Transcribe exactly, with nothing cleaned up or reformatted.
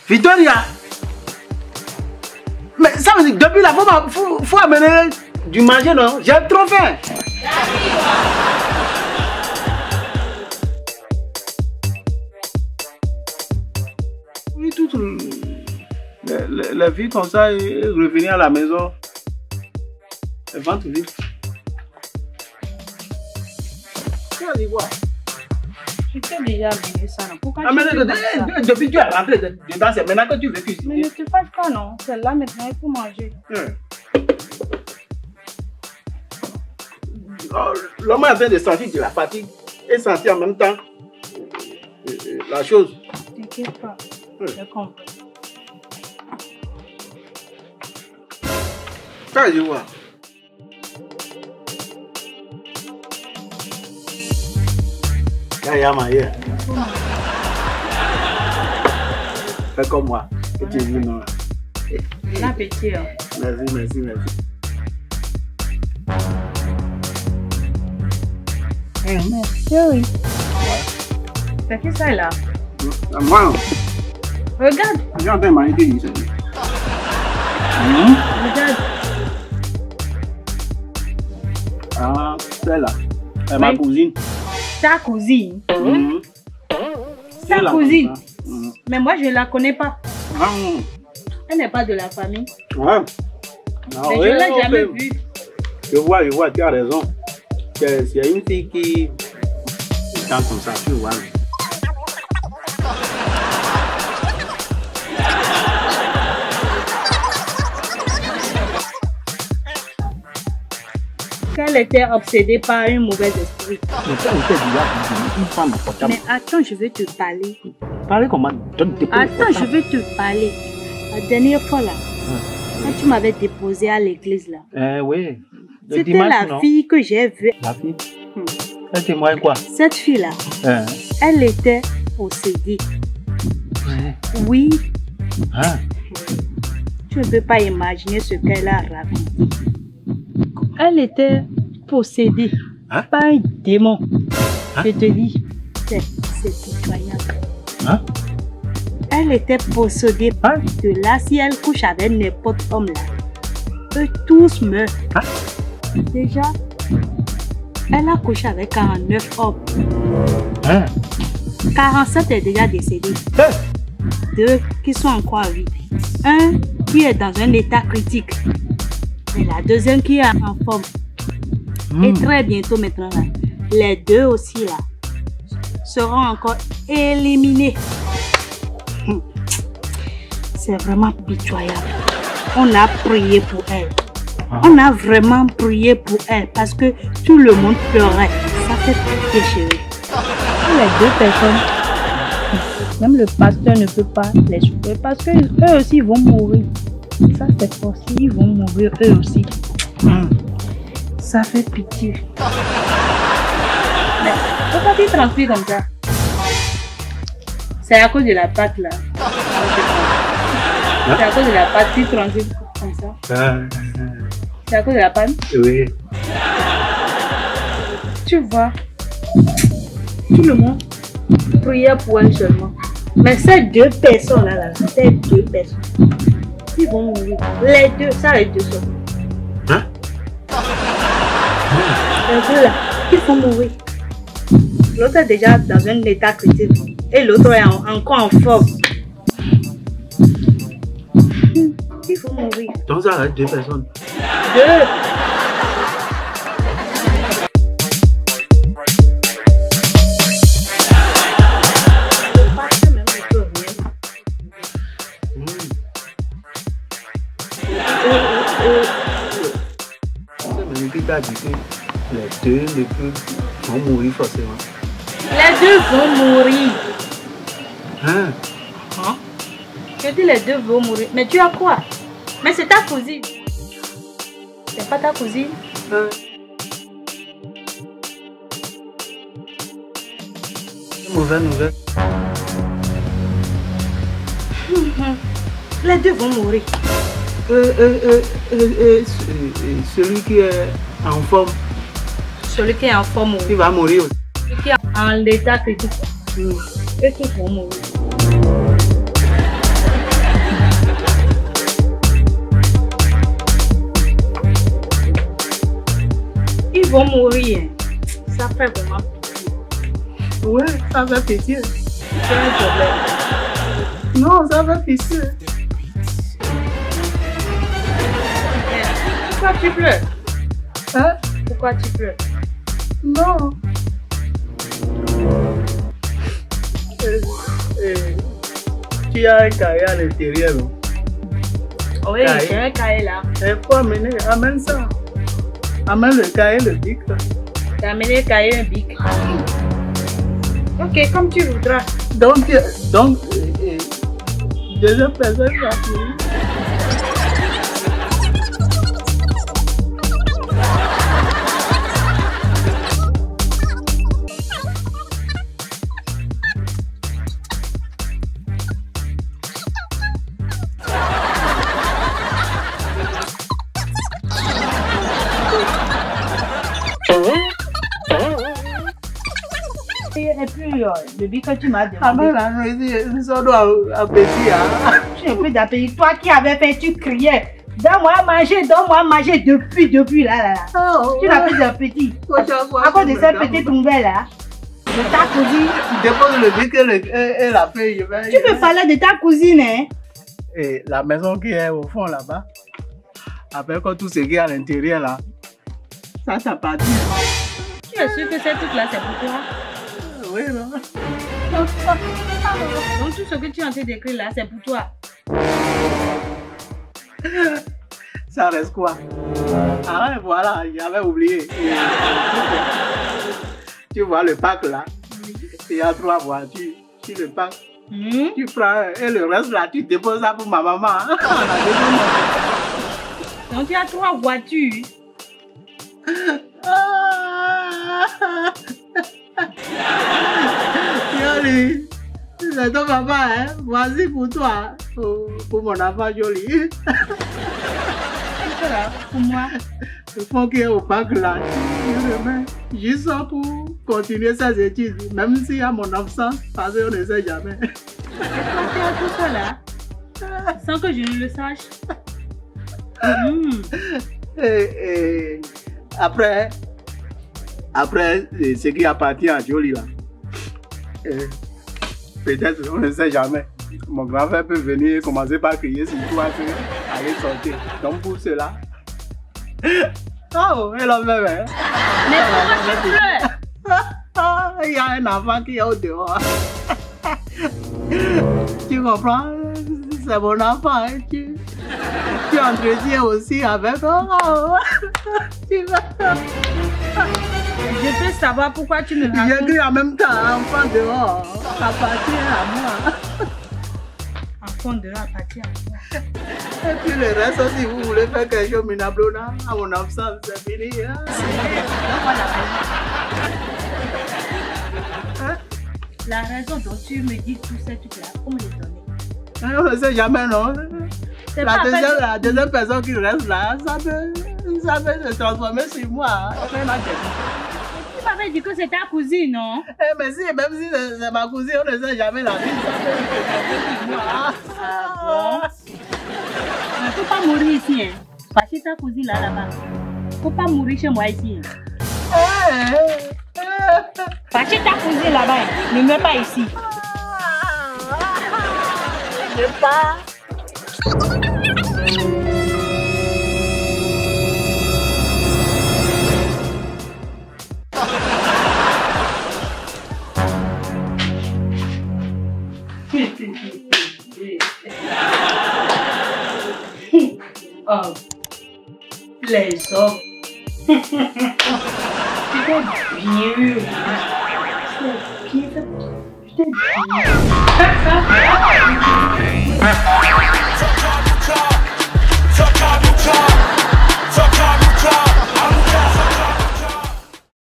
Victoria. Mais ça veut dire que depuis là, il faut, faut amener du manger, non? J'ai trop faim. Oui, toute la, la, la vie comme ça, et revenir à la maison, le ventre vide. Tu vas dire quoi? Je t'ai déjà amené ça, non? Pourquoi ah, tu mais fais de, comme ça? de, depuis que tu es rentré dedans, c'est maintenant que tu veux cuisiner. Mais ne te fâche pas, non? C'est là maintenant, il faut manger. Hum. Oh, l'homme est en train de sentir de la fatigue et sentir en même temps euh, euh, la chose. T'inquiète pas, Hum. j'ai compris. Ça, je vois. Fais comme moi, que tu veux, non? Bon appétit, hein. Merci, merci, merci. Chérie. C'est qui ça là? Moi, Regarde, j'ai en train de manger des ici. regarde. Ah, celle-là, c'est ma Oui. cousine. Ta cousine. Mhm. Ta C'est la cousine. Mhm. Mais moi, je ne la connais pas. Ah, Elle n'est pas de la famille. ouais. Ah, Mais oui, je ne l'ai ok. jamais vue. Je vois, je vois, tu as raison. C'est c'est une fille qui dans comme ça, tu vois. Qu'elle était obsédée par un mauvais esprit. Mais ça était déjà une femme portable. Mais attends, je vais te parler. Parlez comment? Donne tes Attends, je vais te parler. La dernière fois là, quand tu m'avais déposé à l'église là, Eh oui. Le c'était dimanche, la non? fille que j'ai vue. La fille? Hmm. Elle témoigne quoi? Cette fille là, Hein? elle était possédée. Ouais. Oui, Hein? tu ne peux pas imaginer ce qu'elle a raconté. Elle était possédée Hein? par un démon. Hein? Je te dis, c'est c'est incroyable. Hein? Elle était possédée par de là, si elle couche avec n'importe homme là, eux tous meurent. Hein? Déjà, elle a couché avec quarante-neuf hommes. Hein? quarante-sept est déjà décédé. Hein? Deux qui sont encore en vie. Un qui est dans un état critique. Et la deuxième qui est en forme. Et très bientôt maintenant, là, les deux aussi là seront encore éliminés. Hum. C'est vraiment pitoyable. On a prié pour elle. On a vraiment prié pour elle parce que tout le monde pleurait. Ça fait pitié, chérie. Les deux personnes, même le pasteur ne peut pas les sauver parce qu'eux aussi vont mourir. Ça c'est possible, ils vont mourir eux aussi. Hum. Ça fait pitié. Mais pourquoi tu transpires comme ça? C'est à cause de la pâte là. C'est à cause de la pâte, tu transpires comme ça. Ah, C'est à cause de la pâte. oui. Tu vois, tout le monde priait pour elle seulement. Mais ces deux personnes là, là ces deux personnes, ils vont mourir. Les deux, ça les deux sont. Hein? Les deux là, ils vont mourir. L'autre est déjà dans un état critique et l'autre est en- encore en forme. Ils vont mourir. Donc ça reste deux personnes. Deux. Ça veut dire que les deux ne peuvent vont mourir forcément. Les deux vont mourir. Hein? Hein? Je dis les deux vont mourir. Mais tu as quoi? Mais c'est ta cousine. C'est pas ta cousine? Hein? Mauvaise nouvelle. Les deux vont mourir. Euh, euh, euh, euh, euh, ce- celui qui est en forme, Celui qui est en forme il mourir. va mourir aussi. Celui qui est en état critique. Eux qui vont mourir. Ils vont mourir. Ça fait vraiment pitié. Ouais, ça fait pitié. C'est un problème. Non, ça fait pitié. Pourquoi tu pleures? Hein? Pourquoi tu pleures? Non. Euh, euh, tu as un cahier à l'intérieur. Oui, j'ai un cahier là. Il faut amener, amène ça. Amène le cahier, le bic. T'as amené le cahier et un bic. Ok, comme tu voudras. Donc, donc euh, euh, deuxième personne va finir. Et puis, euh, depuis que tu m'as demandé. Ah ben là, ils sont appétit. J'ai un peu d'appétit. Toi qui avais fait, tu criais. Donne-moi à manger, donne-moi à manger depuis, depuis là, là, là. Oh, tu n'as plus d'appétit. À cause de cette petite nouvelle là. De ta cousine. Tu déposes le bic et, le, et, et la feuille. Tu peux parler de ta cousine, hein? Et la maison qui est au fond là-bas. Après quand tout ce qui est à l'intérieur là. Ça, ça partit. Tu es sûr que cette truc là, c'est pour toi? Oui, non. Donc tout ce que tu es en train d'écrire là, c'est pour toi. Ça reste quoi? Ah ouais, voilà, j'avais oublié. Tu vois le parc là? Il y a trois voitures. Tu le parc. Mmh. Tu prends et le reste là, tu déposes ça pour ma maman. Donc tu as trois voitures. Yoli, c'est ton papa, hein? Voici pour toi, pour, pour mon enfant Yoli. C'est là, pour moi. Il faut qu'il y ait au parc là, tu le remets juste pour continuer ses études, même s'il y a mon absence, parce qu'on ne sait jamais. Et quand tu as tout ça là, sans que je ne le sache. Mmh. Et, et après, après ce qui appartient à Jolie là, peut-être on ne sait jamais. Mon grand-père peut venir commencer par crier sur toi que aller sortir. Donc pour cela. Oh, elle a même. Hein? Mais pourquoi tu pleures? Il y a un enfant qui est au dehors. Tu comprends? C'est mon enfant. Hein? Tu, tu entretiens aussi avec. Oh, tu vas. Je peux savoir pourquoi tu me racontes. J'ai dit en même temps, enfant dehors, appartient à moi. Enfant dehors, appartient à moi. Et puis le reste, si vous voulez faire quelque chose minable à mon absence, c'est fini. Hein? Hein? La raison dont tu me dis tout ces trucs-là, comment les donner? On ne sait jamais, non? La deuxième, fait... la deuxième personne qui reste là, ça peut, ça peut se transformer sur moi. Tu m'avais dit que c'est ta cousine, non? Eh, mais si, même si c'est ma cousine, on ne sait jamais la vie. Ça peut se transformer sur moi. Ah bon? Il ne faut pas mourir ici, hein? Parce que ta cousine là, là-bas. Il ne faut pas mourir chez moi ici. Parce que ta cousine là-bas, ne meurs pas ici. Je pars. Oh, les hommes. Tu t'es bien eu. Tu t'es bien.